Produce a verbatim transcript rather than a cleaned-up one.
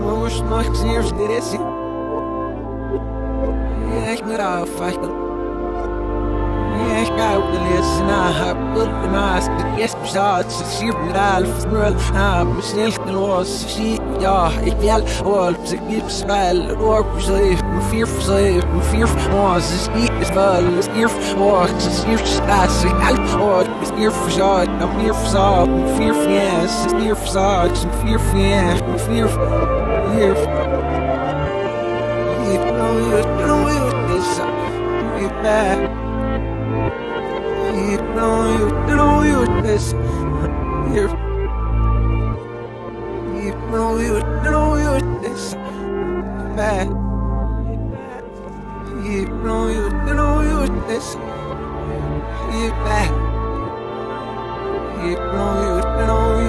Most nooit zeer dit is. Ik moet afwachten. Ik ga op de les na op de naast de eerste zaad ze sier braal smul ha misschien los zie ja ik wil al ze giet spel ook zeef vier zeef vier was is niet is wel is hier wacht is hier straat ik help ook is hier verzaad dan vier verzaad vier fies is hier verzaad vier fies vier vier ik know you know you this you back. You know you know you this here. You know you know you this bad. You know you know you this you bad. You know you know you